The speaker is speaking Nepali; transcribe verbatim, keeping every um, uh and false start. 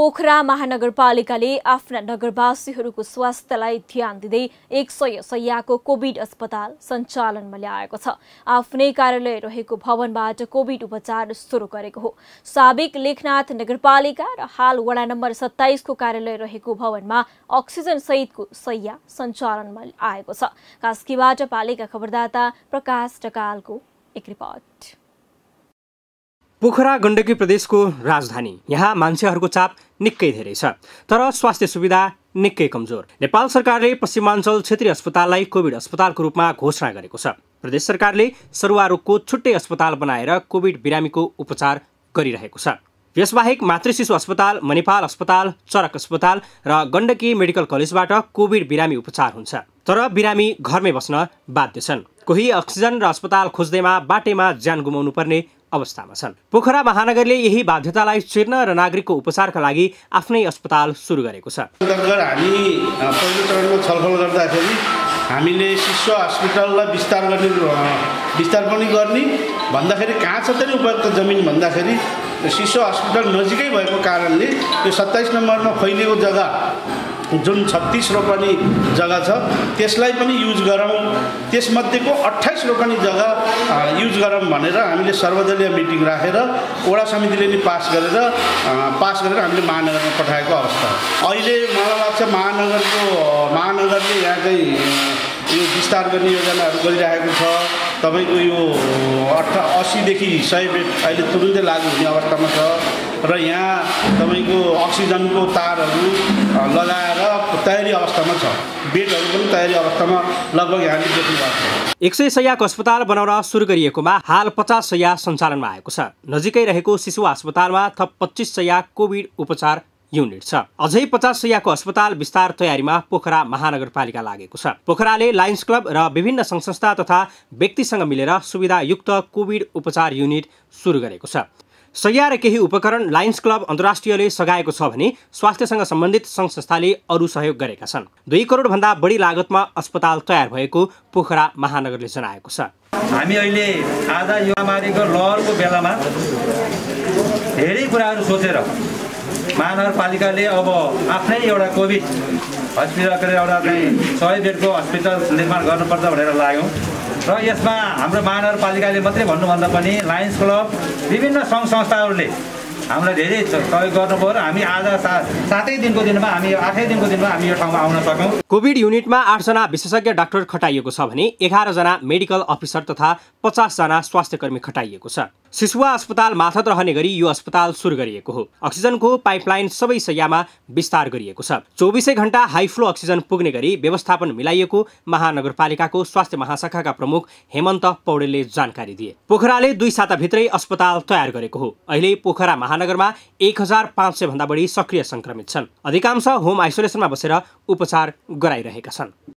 पोखरा महानगरपालिकाले आफ्ना नगरवासीहरूको स्वास्थ्यलाई ध्यान दिँदै एक सय शय्याको कोभिड अस्पताल सञ्चालनमा ल्याएको छ। आफ्नै कार्यालय रहेको भवनबाट कोभिड उपचार सुरु गरेको हो। साबिक लेखनाथ नगरपालिका र हाल वडा नम्बर सत्ताइस को कार्यालय रहेको भवनमा अक्सिजन सहितको शय्या सञ्चालनमा आएको छ। कास्कीबाट पालिका खबरदाता प्रकाश ढकालको एक रिपोर्ट। पोखरा गण्डकी प्रदेशको राजधानी, यहाँ मान्छेहरूको चाप निकै धेरै छ, तर स्वास्थ्य सुविधा निकै कमजोर। नेपाल सरकारले पश्चिमाञ्चल क्षेत्रीय अस्पताललाई कोभिड अस्पतालको रूपमा घोषणा गरेको छ। प्रदेश सरकारले सरुवा रोगको छुट्टै अस्पताल बनाएर कोभिड बिरामीको उपचार गरिरहेको छ। यसबाहेक मातृशिशु अस्पताल, मणिपाल अस्पताल, चरक अस्पताल र गण्डकी मेडिकल कलेजबाट कोभिड बिरामी उपचार हुन्छ, तर बिरामी घरमै बस्न बाध्य छन्। कोही अक्सिजन र अस्पताल खोज्दैमा बाटेमा ज्यान गुमाउनु पर्ने अवस्थामा छन्। पोखरा महानगरले यही बाध्यतालाई चिर्न र नागरिकको उपचारका लागि आफ्नै अस्पताल सुरु गरेको छ। हामी पहिलो चरणमा छलफल गर्दाखेरि हामीले शिशु हस्पिटललाई विस्तार गर्ने विस्तार पनि गर्ने भन्दाखेरि कहाँ छ त उपयुक्त जमिन भन्दाखेरि शिशु हस्पिटल नजिकै भएको कारणले यो सत्ताइस नम्बरमा फैलिएको जग्गा जुन छत्तीस रोपनी जग्गा छ त्यसलाई पनि युज गरौँ, त्यसमध्येको अट्ठाइस रोपनी जग्गा युज गरौँ भनेर हामीले सर्वदलीय मिटिङ राखेर वडा समितिले नि पास गरेर पास गरेर हामीले महानगरमा पठाएको अवस्था। अहिले मलाई लाग्छ महानगरको महानगरले यहाँ चाहिँ यो विस्तार गर्ने योजनाहरू गरिरहेको छ। तपाईँको यो अठा अस्सीदेखि सय बेड अहिले तुरुन्तै लागू हुने अवस्थामा छ र यहाँ तपाईँको अक्सिजनको तारहरू लगाएर तयारी अवस्थामा छ। बेडहरू पनि तयारी अवस्थामा लगभग यहाँले देख्नु भएको छ। एक सय शय्याको अस्पताल बनाउन सुरु गरिएकोमा हाल पचास शय्या सञ्चालनमा आएको छ। नजिकै रहेको शिशु अस्पतालमा थप पच्चिस शय्या कोभिड उपचार युनिट छ। अझै पचास शय्याको अस्पताल विस्तार तयारीमा पोखरा महानगरपालिका लागेको छ। पोखराले लायन्स क्लब र विभिन्न सङ्घ संस्था तथा व्यक्तिसँग मिलेर सुविधायुक्त कोभिड उपचार युनिट सुरु गरेको छ। शय्या र केही उपकरण लायन्स क्लब अन्तर्राष्ट्रियले सघाएको छ भने स्वास्थ्यसँग सम्बन्धित सङ्घ संस्थाले अरू सहयोग गरेका छन्। दुई करोड भन्दा बढी लागतमा अस्पताल तयार भएको पोखरा महानगरले जनाएको छ। हामी अहिले आज यो महामारीको लहरको बेलामा धेरै कुराहरू सोचेर महानगरपालिकाले अब आफ्नै एउटा कोभिड हस्पिटल एउटा चाहिँ सय बेडको हस्पिटल निर्माण गर्नुपर्छ भनेर लाग्यौँ र यसमा हाम्रो महानगरपालिकाले मात्रै भन्नुभन्दा पनि लायन्स क्लब विभिन्न सङ्घ संस्थाहरूले हामीलाई धेरै सहयोग गर्नुभयो र हामी आज सातै दिनको दिनमा हामी आठै दिनको दिनमा हामी यो ठाउँमा आउन सक्यौँ। कोभिड युनिटमा आठजना विशेषज्ञ डाक्टर खटाइएको छ भने एघारजना मेडिकल अफिसर तथा पचासजना स्वास्थ्यकर्मी खटाइएको छ। सिसुवा अस्पताल माथत रहने गरी यो अस्पताल सुरु गरिएको हो। अक्सिजनको पाइपलाइन सबै शय्यामा विस्तार गरिएको छ। चौबिसै घण्टा हाई फ्लो अक्सिजन पुग्ने गरी व्यवस्थापन मिलाइएको महानगरपालिकाको स्वास्थ्य महाशाखाका प्रमुख हेमन्त पौडेलले जानकारी दिए। पोखराले दुई साताभित्रै अस्पताल तयार गरेको हो। अहिले पोखरा महानगरमा एक हजार पाँच सय भन्दा बढी सक्रिय संक्रमित छन्। अधिकांश होम आइसोलेसनमा बसेर उपचार गराइरहेका छन्।